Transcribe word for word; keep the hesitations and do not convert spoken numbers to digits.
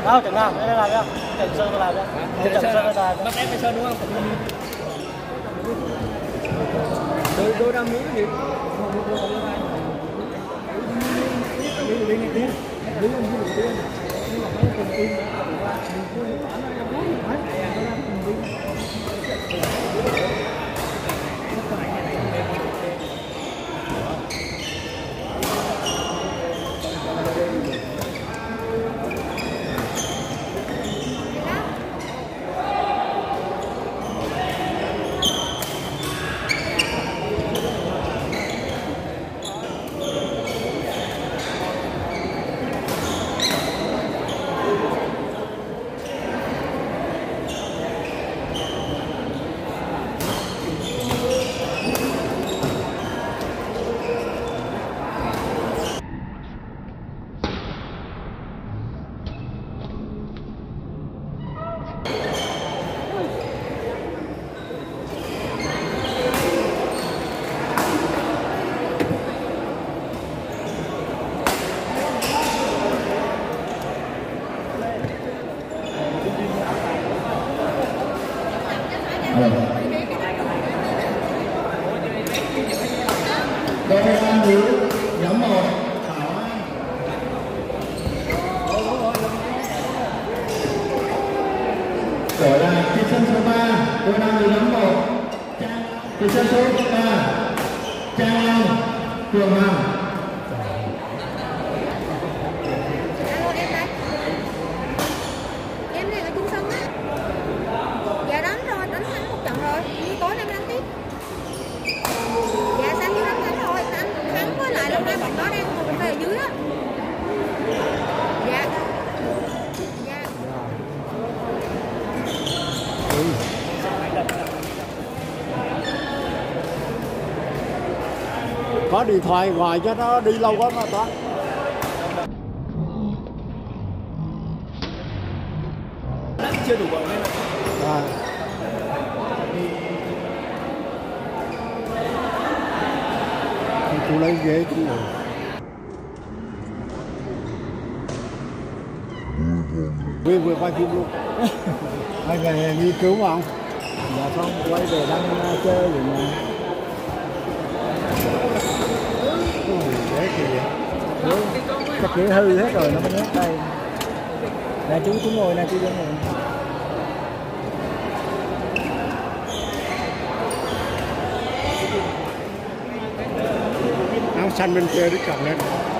Đâu, chẳng nào, đây làm nhá. Chẳng sơn tôi làm nhá. Chẳng sơn tôi làm. Bắt ép phải sơn đúng không? Đôi đôi đam mỹ gì? Đi đi đi đi. Đi lên cái đầu tiên. Nhưng mà phải cùng tin đã tạo ra mình chưa hiểu ảnh là bốn phải. Đội nam nữ nhóm một Thảo An. Trở lại trên sân số ba, đội nam nữ nhóm một từ sân số ba Trang Long, Phường Hằng. Alo em đây. Em này ở trung sân á. Dạ đánh rồi, đánh thắng một trận rồi. Như tối nay đánh tiếp. Dạ sao như đánh thắng rồi, đánh thắng với lại lúc nay bọn đó đang ngồi về dưới á. Dạ. Dạ. Có điện thoại ngoài cho nó đi lâu quá mà Toán. Chưa đủ bận nên À. Cô lấy ghế cũng ngồi. Nguyên vừa quay phim luôn. Hai ngày nghiên cứu không? Dạ không, quay về đang chơi rồi mà. Dễ kìa. Chắc kỹ hư hết rồi nó mới nhét đây. Nè chú chú ngồi nè chú ngồi. Áo xanh bên kia đứt cầm lên.